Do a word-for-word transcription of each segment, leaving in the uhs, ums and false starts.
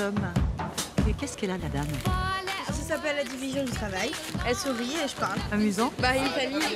homme. Et qu'est-ce qu'elle a, la dame? Ça s'appelle la division du travail. Elle sourit et je parle. Amusant. Bah, une famille.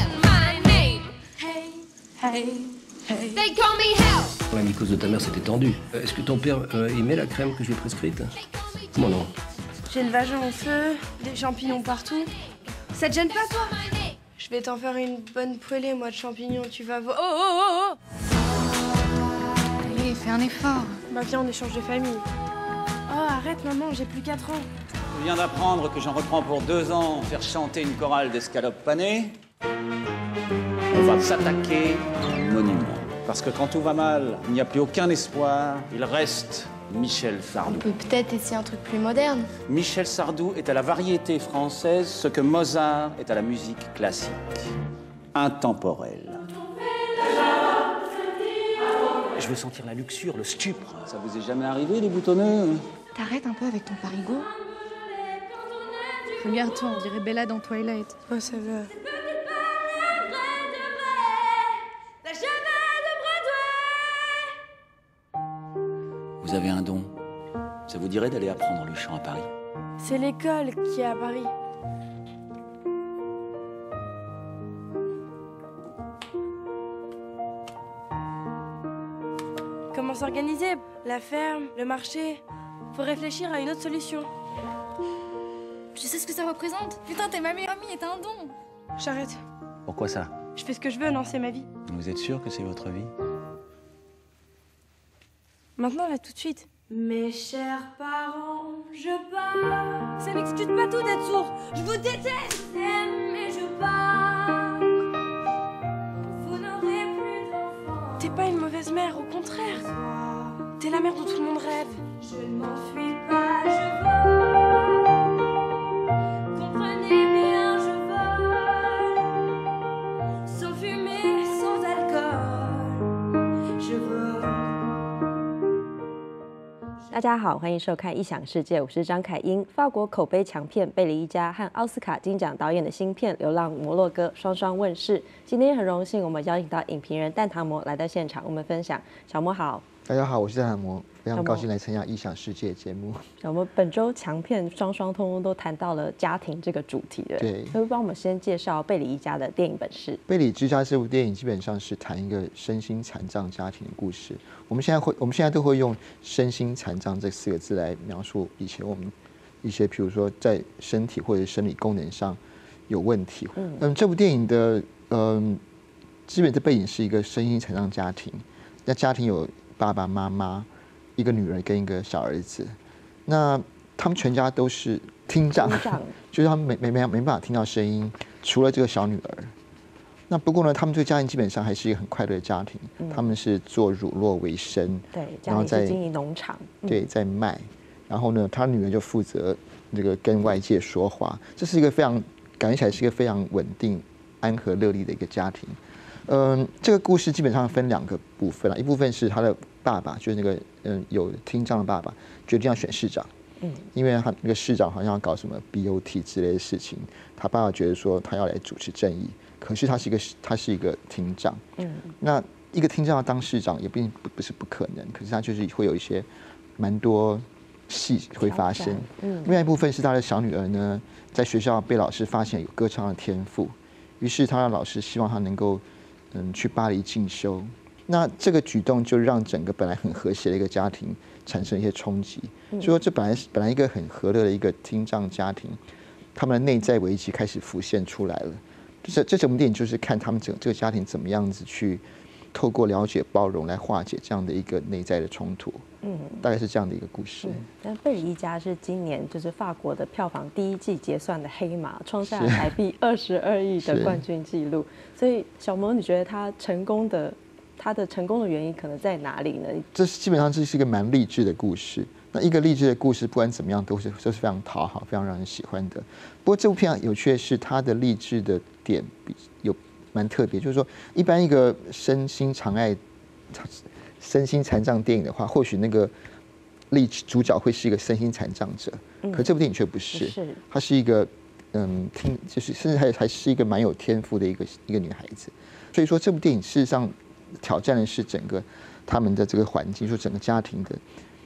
La mycose de ta mère s'était tendue. Est-ce que ton père euh, aimait la crème que je lui ai prescrite? Moi non. J'ai le vagin en feu, des champignons partout. Ça te gêne pas, toi? Je vais t'en faire une bonne poêlée, moi, de champignons, tu vas voir. Oh, oh, oh, oh! Allez, fais un effort. Bah, viens, on échange de famille. Oh, arrête, maman, j'ai plus quatre ans. Je viens d'apprendre que j'en reprends pour deux ans faire chanter une chorale d'escalopes panées. On va s'attaquer au monument. Parce que quand tout va mal, il n'y a plus aucun espoir. Il reste Michel Sardou. On peut peut-être essayer un truc plus moderne. Michel Sardou est à la variété française ce que Mozart est à la musique classique. Intemporel. Je veux sentir la luxure, le stupre. Ça vous est jamais arrivé, les boutonneux? T'arrêtes un peu avec ton parigot. Regarde-toi, on dirait Bella dans Twilight. Oh, ça va. Vous avez un don. Ça vous dirait d'aller apprendre le chant à Paris? C'est l'école qui est à Paris. Comment s'organiser? La ferme, le marché. Faut réfléchir à une autre solution. Je sais ce que ça représente. Putain, t'es ma meilleure amie et t'as un don. J'arrête. Pourquoi ça? Je fais ce que je veux, non, c'est ma vie. Vous êtes sûr que c'est votre vie? Maintenant, là, tout de suite. Mes chers parents, je pars. Ça n'excuse pas tout d'être sourd. Je vous déteste, mais je pars. Vous n'aurez plus d'enfants. T'es pas une mauvaise mère, au contraire. T'es la mère dont tout le monde rêve. Je ne m'enfuis pas, je vole. Comprenez bien, je vole. Sans fumée, sans alcool. Je vole. 大家好，欢迎收看《异想世界》，我是张凯英。法国口碑强片《贝里一家》和奥斯卡金奖导演的新片《流浪摩洛哥》双双问世。今天很荣幸，我们邀请到影评人蛋挞魔来到现场，我们分享。小魔好， 大家好，我是蛋挞魔，非常高兴来参加《异想世界》节目。 我们本周强片双双通通都谈到了家庭这个主题的， 对， 可不可以帮我们先介绍《贝里一家》的电影本事？《 贝里之家》这部电影基本上是谈一个身心残障家庭的故事。我们现在会，我们现在都会用“身心残障”这四个字来描述以前我们一些，比如说在身体或者生理功能上有问题。嗯，嗯这部电影的嗯，基本的背景是一个身心残障家庭，那家庭有爸爸妈妈。一个女儿跟一个小儿子，那他们全家都是听障，就是他们没没没没办法听到声音，除了这个小女儿。那不过呢，他们这个家庭基本上还是一个很快乐的家庭，嗯、他们是做乳酪为生， 对，然后在经营农场， 嗯、对，在卖。然后呢，他女儿就负责这个跟外界说话，这是一个非常感觉起来是一个非常稳定、安和乐利的一个家庭。嗯，这个故事基本上分两个部分啦，一部分是他的爸爸，就是那个嗯有听障的爸爸，决定要选市长，嗯，因为他那个市长好像要搞什么 B O T 之类的事情，他爸爸觉得说他要来主持正义，可是他是一个他是一个听障，嗯，那一个听障要当市长也并不不是不可能，可是他就是会有一些蛮多戏会发生，嗯，另外一部分是他的小女儿呢，在学校被老师发现有歌唱的天赋，于是他的老师希望他能够。嗯，去巴黎进修，那这个举动就让整个本来很和谐的一个家庭产生一些冲击。所以说，这本来本来一个很和乐的一个听障家庭，他们的内在危机开始浮现出来了。这这整部电影就是看他们整这个家庭怎么样子去透过了解、包容来化解这样的一个内在的冲突。嗯，大概是这样的一个故事。嗯， 但《贝里一家》是今年就是法国的票房第一季结算的黑马，创下台币二十二亿的冠军纪录。所以，小魔，你觉得他成功的他的成功的原因可能在哪里呢？ 这基本上这是一个蛮励志的故事。那一个励志的故事，不管怎么样，都是都是非常讨好、非常让人喜欢的。不过这部片有趣的是，它的励志的点有蛮特别，就是说，一般一个身心障碍。身心残障电影的话，或许那个励志主角会是一个身心残障者，嗯、可这部电影却不是，是她是一个嗯，听就是甚至还还是一个蛮有天赋的一个一个女孩子。所以说，这部电影事实上挑战的是整个他们的这个环境，说整个家庭的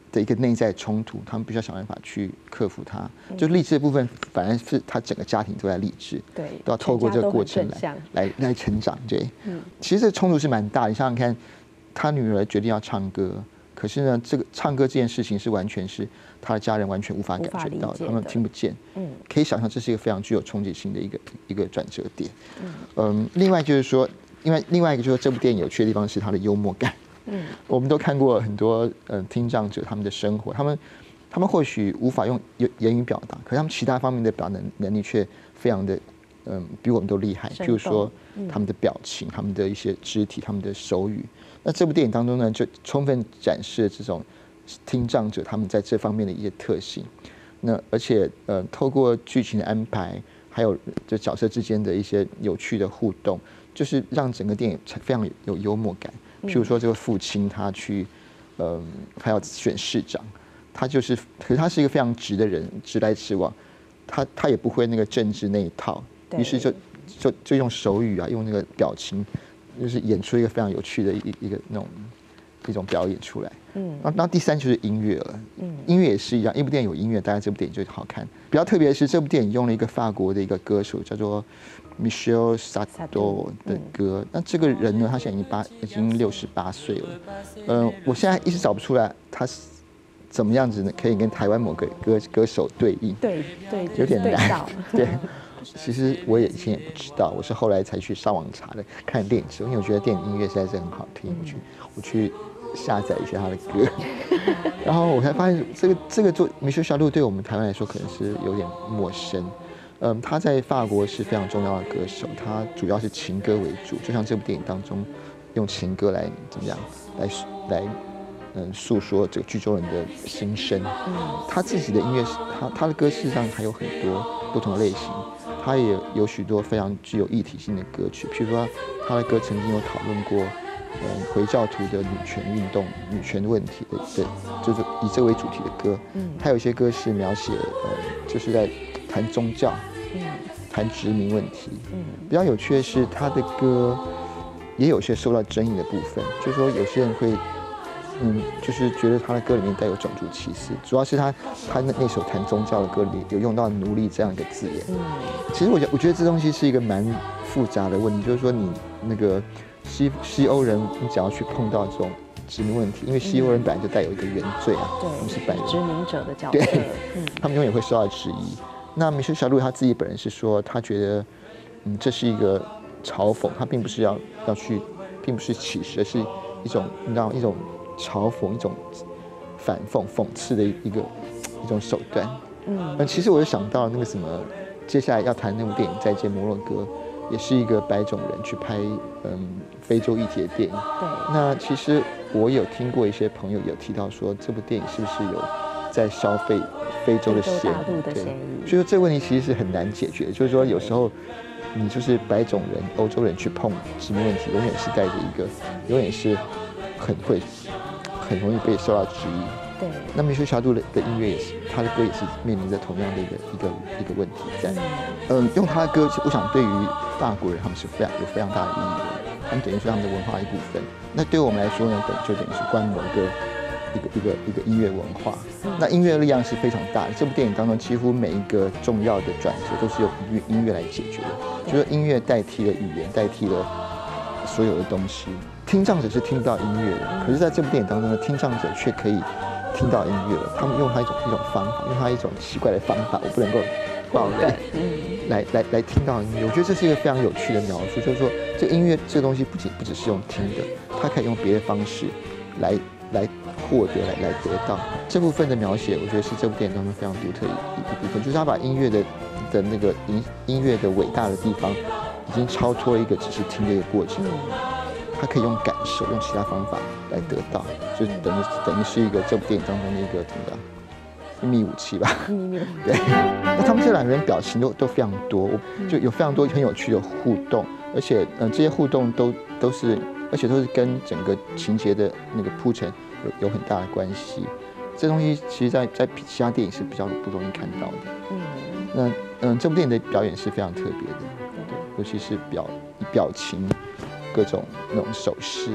的一个内在冲突，他们必须要想办法去克服它。就励志的部分，反而是他整个家庭都在励志， 对， 都要透过这个过程来来来成长。对，嗯，其实这个冲突是蛮大的。你想想看，他女儿决定要唱歌，可是呢，这个唱歌这件事情是完全是他的家人完全无法感觉到，他们听不见。嗯，可以想象这是一个非常具有冲击性的一个一个转折点。嗯，嗯，另外就是说，因为另外一个就是这部电影有趣的地方是它的幽默感。嗯，我们都看过很多嗯听障者他们的生活，他们他们或许无法用言语表达，可是他们其他方面的表达能力却非常的嗯比我们都厉害。譬如说他们的表情、他们的一些肢体、他们的手语。那这部电影当中呢，就充分展示了这种听障者他们在这方面的一些特性。那而且呃透过剧情的安排，还有这角色之间的一些有趣的互动，就是让整个电影非常有幽默感。譬如说，这个父亲他去，呃，他要选市长，他就是，可是他是一个非常直的人，直来直往，他他也不会那个政治那一套，于是就就就用手语啊，用那个表情，就是演出一个非常有趣的一一个那种一种表演出来。嗯，那那第三就是音乐了，嗯，音乐也是一样，一部电影有音乐，大概这部电影就好看。比较特别的是，这部电影用了一个法国的一个歌手，叫做Michel Sardou 的歌，那这个人呢，他现在已经八已经六十八岁了。呃，我现在一直找不出来他是怎么样子呢，可以跟台湾某个歌歌手对应。 对对， 有点难。对，其实我也以前也不知道，我是后来才去上网查的，看电影之后，因为我觉得电影音乐实在是很好听，我去我去下载一下他的歌，然后我才发现这个这个做Michel Sardou对我们台湾来说可能是有点陌生。嗯，他在法国是非常重要的歌手，他主要是情歌为主，就像这部电影当中用情歌来怎么样来来嗯诉说这个剧中人的心声。嗯，他自己的音乐，他他的歌事实上还有很多不同的类型，他也有许多非常具有议题性的歌曲，譬如说他的歌曾经有讨论过嗯回教徒的女权运动、女权问题的的，就是以这为主题的歌。嗯，他有一些歌是描写呃就是在谈宗教，嗯，谈殖民问题，嗯，比较有趣的是他的歌也有些受到争议的部分，就是说有些人会，嗯，就是觉得他的歌里面带有种族歧视，主要是他他那那首谈宗教的歌里有用到奴隶这样一个字眼，嗯，其实我觉我觉得这东西是一个蛮复杂的问题，就是说你那个西西欧人，你只要去碰到这种殖民问题，因为西欧人本来就带有一个原罪啊， 对， 他们是白人殖民者的角色， 对， 嗯， 他们永远会受到质疑。那Michel Sardou他自己本人是说，他觉得，嗯，这是一个嘲讽，他并不是要要去，并不是歧视，而是一种你知道一种嘲讽，一种反讽、讽刺的一个一种手段。嗯，其实我就想到那个什么，接下来要谈那部电影《再见摩洛哥》，也是一个白种人去拍嗯非洲议题的电影。 对。 那其实我有听过一些朋友有提到说，这部电影是不是有在消费非洲的嫌疑？对，所以说这个问题其实是很难解决。就是说有时候你就是白种人、欧洲人去碰殖民问题，永远是带着一个，永远是很会、很容易被受到质疑。 对。 那Michel Sardou的的音乐也是，他的歌也是面临着同样的一个一个一个问题在。嗯，用他的歌，我想对于法国人他们是非常有非常大的意义的，他们等于是他们的文化一部分。那对我们来说呢，等就等于是关某个。一个一个一个音乐文化，那音乐的力量是非常大的。这部电影当中，几乎每一个重要的转折都是由音乐音乐来解决的，就是音乐代替了语言，代替了所有的东西。听障者是听不到音乐的，可是在这部电影当中呢，听障者却可以听到音乐了。他们用他一种一种方法，用他一种奇怪的方法，我不能够爆雷，来来来听到音乐。我觉得这是一个非常有趣的描述，就是说这个音乐这个东西不仅不只是用听的，它可以用别的方式来。来获得，来来得到这部分的描写，我觉得是这部电影当中非常独特的一一部分，就是他把音乐的的那个音音乐的伟大的地方，已经超脱了一个只是听的一个过程，他可以用感受，用其他方法来得到，就等于等于是一个这部电影当中的一个怎么样秘密武器吧。秘密武器。对。那他们这两个人表情都都非常多，就有非常多很有趣的互动，而且嗯、呃、这些互动都都是。而且都是跟整个情节的那个铺陈有有很大的关系，这东西其实在在其他电影是比较不容易看到的。嗯，那嗯，这部电影的表演是非常特别的，对，尤其是表表情、各种那种手势，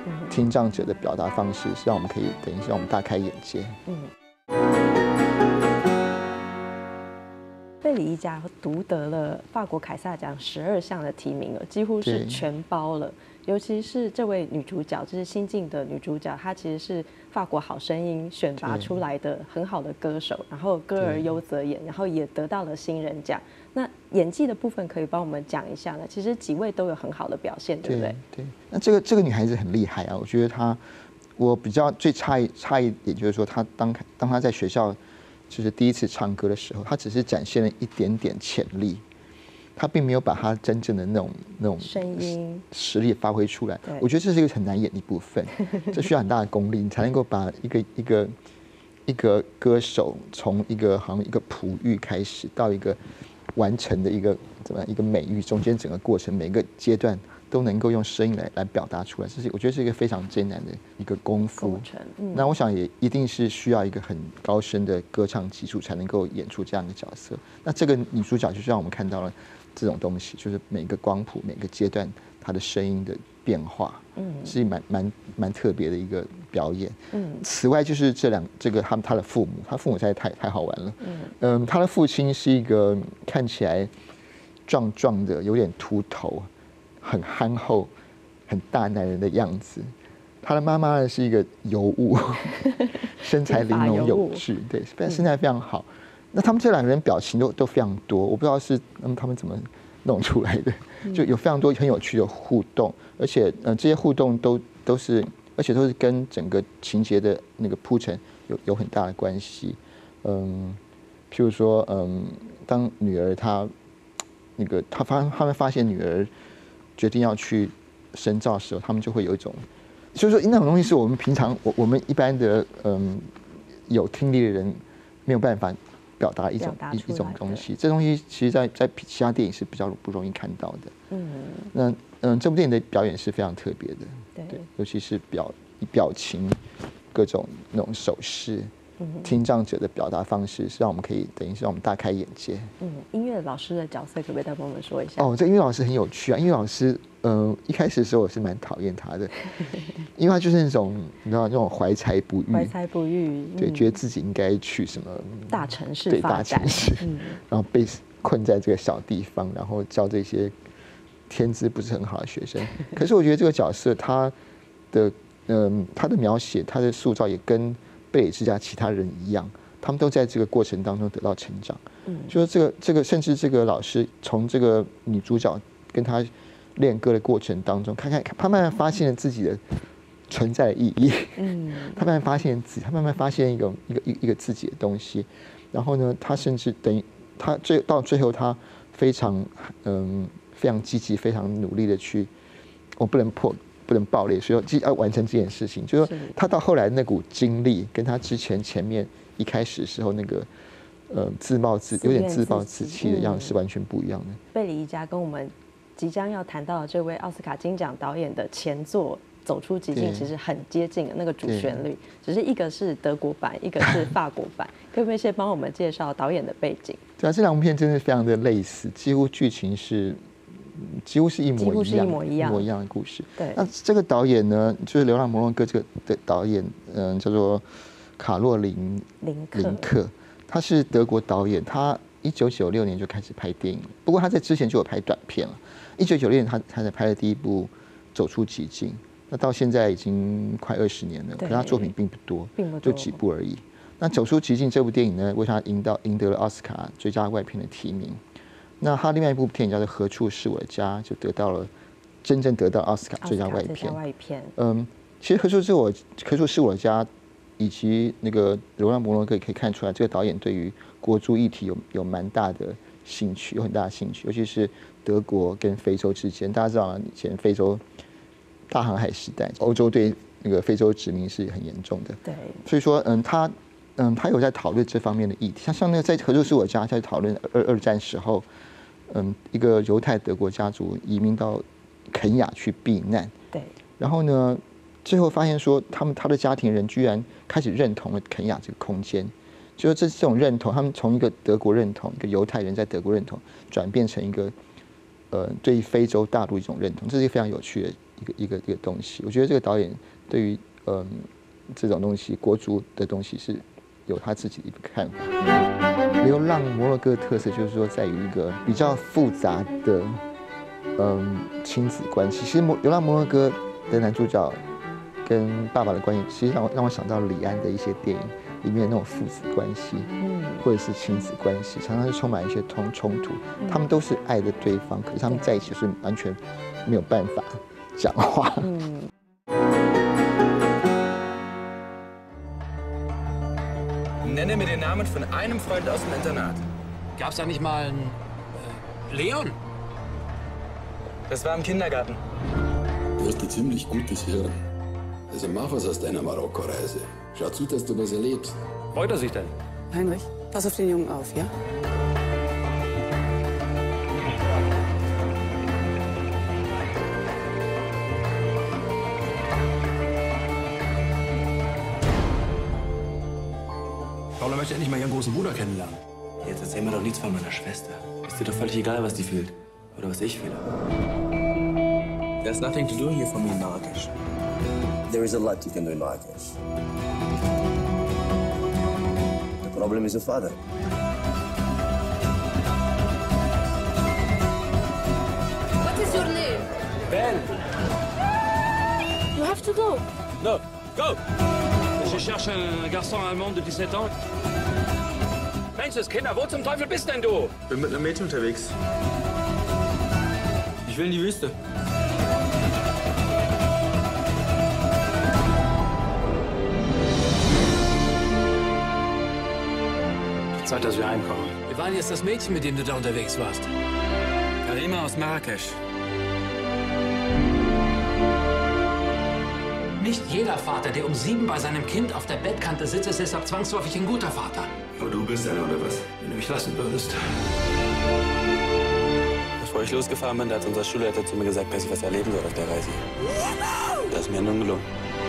听障者的表达方式，是让我们可以等于是让我们大开眼界。 嗯。贝里一家独得了法国凯撒奖十二项的提名了，几乎是全包了。尤其是这位女主角，就是新晋的女主角，她其实是法国好声音选拔出来的很好的歌手，然后歌而优则演，然后也得到了新人奖。那演技的部分可以帮我们讲一下呢？其实几位都有很好的表现，对不对？ 对。那这个这个女孩子很厉害啊，我觉得她，我比较最诧异诧异点就是说，她当当她在学校就是第一次唱歌的时候，她只是展现了一点点潜力。他并没有把他真正的那种那种声音实力发挥出来，我觉得这是一个很难演的一部分，这需要很大的功力，你才能够把一个一个一个歌手从一个好像一个璞玉开始到一个完成的一个怎么样一个美玉，中间整个过程每个阶段都能够用声音来来表达出来，这是我觉得是一个非常艰难的一个功夫。嗯、那我想也一定是需要一个很高深的歌唱基础才能够演出这样的角色。那这个女主角就是让我们看到了这种东西，就是每个光谱、每个阶段她的声音的变化，嗯，是蛮蛮蛮特别的一个表演。嗯，此外就是这两这个他们他的父母，他父母实在太太好玩了。嗯嗯，他的父亲是一个看起来壮壮的，有点秃头，很憨厚、很大男人的样子。他的妈妈呢是一个尤物，身材玲珑有致，对，身材非常好。那他们这两个人表情都都非常多，我不知道是嗯他们怎么弄出来的，就有非常多很有趣的互动，而且嗯、呃、这些互动都都是，而且都是跟整个情节的那个铺陈有有很大的关系。嗯，譬如说嗯，当女儿她那个她发他们发现女儿决定要去深造的时候，他们就会有一种，就是说那种东西是我们平常我我们一般的嗯有听力的人没有办法表达一种一一种东西，这东西其实在在其他电影是比较不容易看到的。嗯，那嗯，这部电影的表演是非常特别的，对，尤其是表表情、各种那种手势、听障者的表达方式，是让我们可以等于是让我们大开眼界。嗯， 音乐老师的角色可不可以再帮我们说一下？ 哦，这音乐老师很有趣啊，音乐老师。呃，一开始的时候我是蛮讨厌他的，因为他就是那种你知道那种怀才不遇， 怀才不遇， 对，觉得自己应该去什么大城市， 对，大城市，嗯、然后被困在这个小地方，然后教这些天资不是很好的学生。可是我觉得这个角色他的嗯、呃、他的描写，他的塑造也跟贝里之家其他人一样，他们都在这个过程当中得到成长。嗯，就是这个这个，甚至这个老师从这个女主角跟他练歌的过程当中，看看他慢慢发现了自己的存在的意义。嗯，他慢慢发现自己，他慢慢发现一个一个一个自己的东西。然后呢，他甚至等于他最到最后，他非常嗯非常积极、非常努力的去，我不能破不能爆裂，所以要完成这件事情。就是他到后来那股精力，跟他之前前面一开始的时候那个呃自暴自有点自暴自弃的样子是完全不一样的。 贝里一家跟我们即将要谈到的这位奥斯卡金奖导演的前作《走出极境》其实很接近的那个主旋律，只是一个是德国版，一个是法国版。可不可以先帮我们介绍导演的背景？ 对啊，这两部片真的非常的类似，几乎剧情是几乎是一模一样，几乎是一模一样，一模一样的故事。对，那这个导演呢，就是《流浪摩洛哥》这个的导演，嗯，叫做卡洛琳林林克，他是德国导演，他一九九六年就开始拍电影，不过他在之前就有拍短片了。一九九六年他他才拍了第一部《走出极境》，那到现在已经快二十年了，可是他作品并不多，并不多，就几部而已。那《走出极境》这部电影呢，为他赢到赢得了奥斯卡最佳外片的提名。那他另外一部电影叫做《何处是我的家》，就得到了真正得到奥斯卡最佳外片。 外片， 嗯，其实《何处是我何处是我的家》以及那个《流浪摩洛哥》可以看出来，这个导演对于国族议题有有蛮大的兴趣，有很大的兴趣，尤其是德国跟非洲之间。大家知道以前非洲大航海时代，欧洲对那个非洲殖民是很严重的。 对， 所以说，嗯，他嗯他有在讨论这方面的议题。像像那个在《何处是我家》在讨论二二战时候，嗯，一个犹太德国家族移民到肯亚去避难。 对， 然后呢，最后发现说，他们他的家庭人居然开始认同了肯亚这个空间。就是这这种认同，他们从一个德国认同，一个犹太人在德国认同，转变成一个呃对非洲大陆一种认同，这是一个非常有趣的一个一个一个东西。我觉得这个导演对于嗯这种东西国族的东西是有他自己的一个看法。流浪摩洛哥的特色就是说在于一个比较复杂的嗯亲子关系。其实流浪摩洛哥的男主角跟爸爸的关系，其实让我让我想到李安的一些电影里面那种父子关系，嗯，或者是亲子关系，常常是充满一些冲冲突。他们都是爱的对方，可是他们在一起是完全没有办法讲话。嗯。 Nenne mir den Namen von einem Freund aus dem Internat. Gab's da nicht mal einen äh, Leon? Das war im Kindergarten. Du hast ein ziemlich gutes Hirn. Also mach was aus deiner Marokko-Reise. Schau zu, dass du was erlebst. Freut er sich denn? Heinrich, pass auf den Jungen auf, ja? Paula möchte endlich mal ihren großen Bruder kennenlernen. Jetzt erzähl mir doch nichts von meiner Schwester. Ist dir doch völlig egal, was die fühlt. Oder was ich fühle. There's nothing to do here for me in Marrakesh. There is a lot you can do in Marrakesh. The problem is your father. What is your name? Ben! You have to go. No, go! Je cherche un garçon allemand de dix-sept ans. Menschenskinder, wo zum Teufel bist denn du? Bin mit einem Mädchen unterwegs. Ich will in die Wüste. Zeit, dass wir heimkommen. Wir waren jetzt das Mädchen, mit dem du da unterwegs warst. Karima aus Marrakesch. Nicht jeder Vater, der um sieben bei seinem Kind auf der Bettkante sitzt, ist deshalb zwangsläufig ein guter Vater. Aber du bist einer, oder was? Wenn du mich lassen würdest. Bevor ich losgefahren bin, da hat unser Schulleiter zu mir gesagt, dass ich was erleben soll auf der Reise. Das ist mir nun gelungen.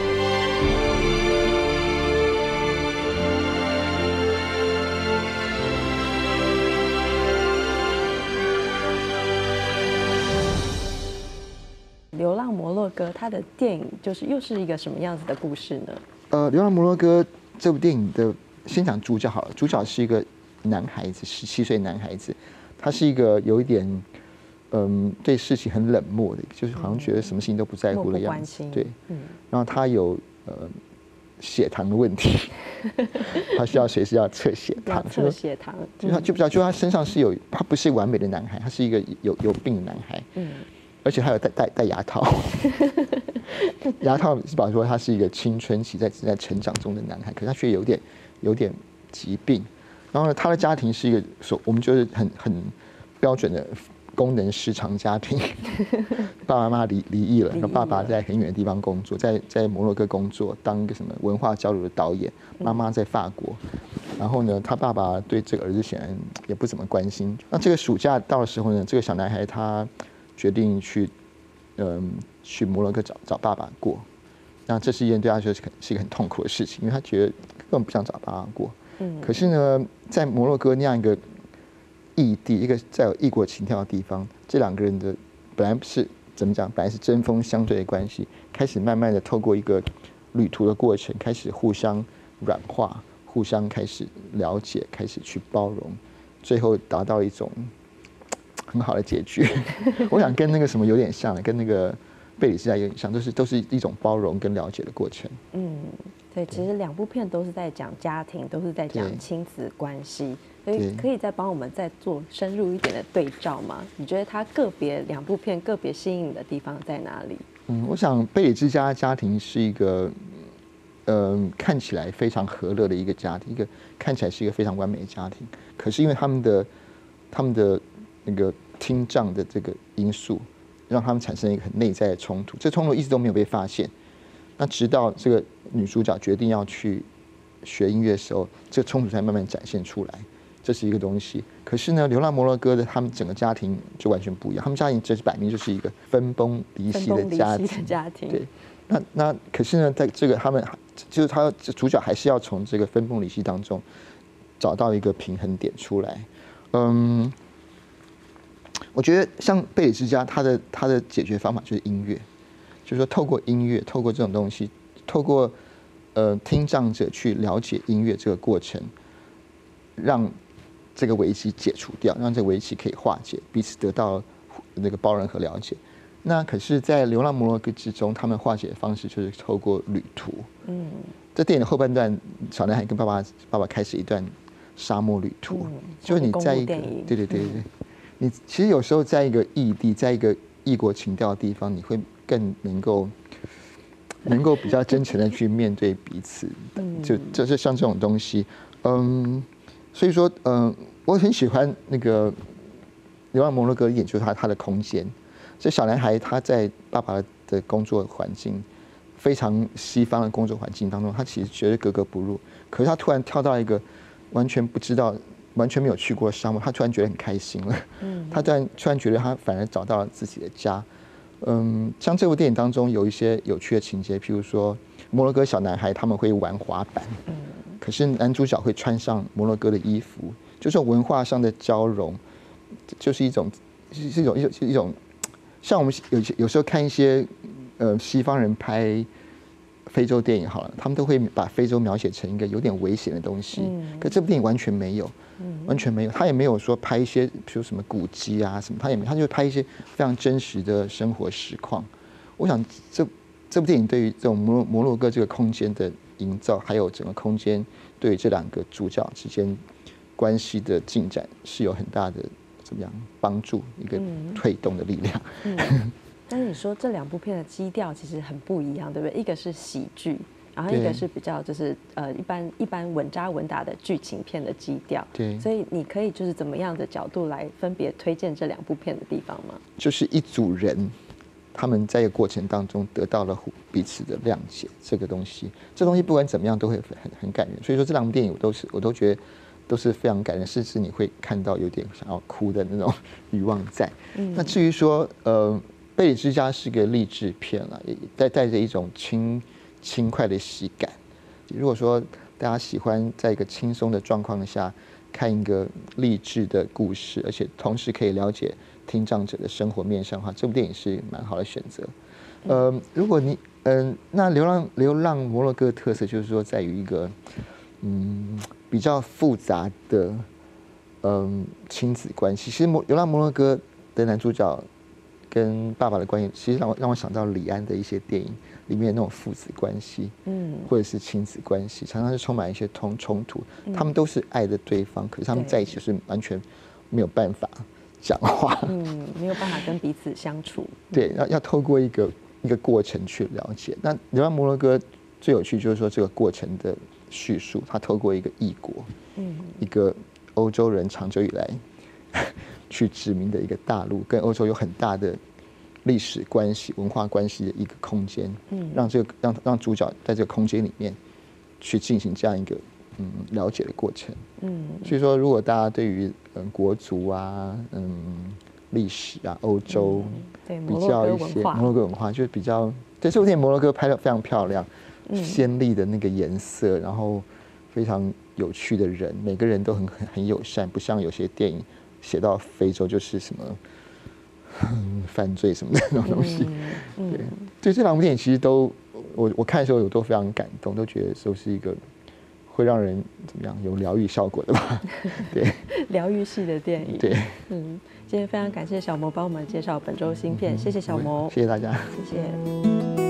《流浪摩洛哥》它的电影就是又是一个什么样子的故事呢？ 呃，《流浪摩洛哥》这部电影的先讲主角好了，主角是一个男孩子，十七岁男孩子，他是一个有一点嗯对事情很冷漠的，就是好像觉得什么事情都不在乎的样子，对，嗯，然后他有呃血糖的问题，他需要随时要测血糖， 测血糖， 就他就比较就他身上是有，他不是完美的男孩，他是一个有有病的男孩，嗯。而且还有戴戴戴牙套，牙套是表示说他是一个青春期在正在成长中的男孩，可是他却有点有点疾病。然后呢，他的家庭是一个所我们就是很很标准的功能失常家庭，爸爸妈妈离离异了，然后爸爸在很远的地方工作，在在摩洛哥工作，当一个什么文化交流的导演，妈妈在法国。然后呢，他爸爸对这个儿子显然也不怎么关心。那这个暑假到的时候呢，这个小男孩他决定去，嗯，去摩洛哥找找爸爸过。那这是一件对他来说是是一个很痛苦的事情，因为他觉得根本不想找爸爸过。嗯。可是呢，在摩洛哥那样一个异地，一个再有异国情调的地方，这两个人的本来是怎么讲？本来是针锋相对的关系，开始慢慢的透过一个旅途的过程，开始互相软化，互相开始了解，开始去包容，最后达到一种很好的结局。我想跟那个什么有点像，跟那个贝里斯家有点像，都是都是一种包容跟了解的过程。嗯， 对，其实两部片都是在讲家庭，都是在讲亲子关系，所以可以再帮我们再做深入一点的对照吗？你觉得它个别两部片个别吸引你的地方在哪里？ 嗯，我想贝里之家家庭是一个，嗯，看起来非常和乐的一个家庭，一个看起来是一个非常完美的家庭。可是因为他们的他们的那个听障的这个因素，让他们产生一个很内在的冲突。这冲突一直都没有被发现。那直到这个女主角决定要去学音乐的时候，这个冲突才慢慢展现出来。这是一个东西。可是呢，《流浪摩洛哥》的他们整个家庭就完全不一样。他们家庭这摆明就是一个分崩离析的家庭。 家庭对。那那可是呢，在这个他们就是他主角还是要从这个分崩离析当中找到一个平衡点出来。嗯。我觉得像贝里之家，他的他的解决方法就是音乐。 就是说透过音乐，透过这种东西，透过呃听障者去了解音乐这个过程，让这个危机解除掉，让这个危机可以化解，彼此得到那个包容和了解。那可是，在《流浪摩洛哥》之中，他们化解的方式就是透过旅途。嗯，在电影的后半段，小男孩跟爸爸爸爸开始一段沙漠旅途，嗯、就是你在一个对对对对，嗯、你其实有时候在一个异地，在一个异国情调的地方，你会更能够能够比较真诚的去面对彼此。嗯，就就是像这种东西，嗯，所以说，嗯，我很喜欢那个《流浪摩洛哥》，一点就是他他的空间。这小男孩他在爸爸的工作环境非常西方的工作环境当中，他其实觉得格格不入。可是他突然跳到一个完全不知道、完全没有去过的沙漠，他突然觉得很开心了。嗯，他突然突然觉得他反而找到了自己的家。嗯，像这部电影当中有一些有趣的情节，譬如说摩洛哥小男孩他们会玩滑板，嗯，可是男主角会穿上摩洛哥的衣服，就是文化上的交融，就是一种是一种一种一种。像我们有有时候看一些呃西方人拍非洲电影好了，他们都会把非洲描写成一个有点危险的东西，嗯、可这部电影完全没有，嗯、完全没有，他也没有说拍一些比如什么古迹啊什么，他也没，他就拍一些非常真实的生活实况。我想这这部电影对于这种摩摩洛哥这个空间的营造，还有整个空间对于这两个主角之间关系的进展是有很大的。怎么样帮助一个推动的力量？ 嗯嗯、但是你说这两部片的基调其实很不一样，对不对？一个是喜剧，然后一个是比较就是呃一般一般稳扎稳打的剧情片的基调。 对， 所以你可以就是怎么样的角度来分别推荐这两部片的地方吗？ 就是一组人，他们在一个过程当中得到了彼此的谅解，这个东西，这东西不管怎么样都会很很感人。所以说这两部电影我都是我都觉得。都是非常感人，甚至你会看到有点想要哭的那种欲望在。嗯、那至于说，呃，《贝里之家》是个励志片了，也带带着一种轻轻快的喜感。如果说大家喜欢在一个轻松的状况下看一个励志的故事，而且同时可以了解听障者的生活面向的话，这部电影是蛮好的选择。呃，如果你，嗯、呃，那流浪流浪摩洛哥的特色就是说在于一个，嗯。比较复杂的，嗯，亲子关系。其实《流浪摩洛哥》的男主角跟爸爸的关系，其实让我让我想到李安的一些电影里面那种父子关系，嗯，或者是亲子关系，常常是充满一些冲冲突。嗯、他们都是爱的对方，可是他们在一起就是完全没有办法讲话， 嗯，没有办法跟彼此相处。 对，要要透过一个一个过程去了解。那《流浪摩洛哥》最有趣就是说这个过程的。叙述，他透过一个异国，嗯，一个欧洲人长久以来去殖民的一个大陆，跟欧洲有很大的历史关系、文化关系的一个空间，嗯，让这个让让主角在这个空间里面去进行这样一个嗯了解的过程，嗯，所以说，如果大家对于嗯国族啊、嗯历史啊、欧洲， 嗯、 比较一些摩洛哥文化，就是比较对这部电影摩洛哥拍得非常漂亮。鲜丽的那个颜色，然后非常有趣的人，每个人都很很很友善，不像有些电影写到非洲就是什么、嗯、犯罪什么的那种东西。嗯嗯、对，对，这两部电影其实都我我看的时候，我都非常感动，都觉得都是一个会让人怎么样有疗愈效果的吧？对， 疗愈系的电影。 对， 嗯，今天非常感谢小魔帮我们介绍本周新片，谢谢小魔， 谢谢大家， 谢谢。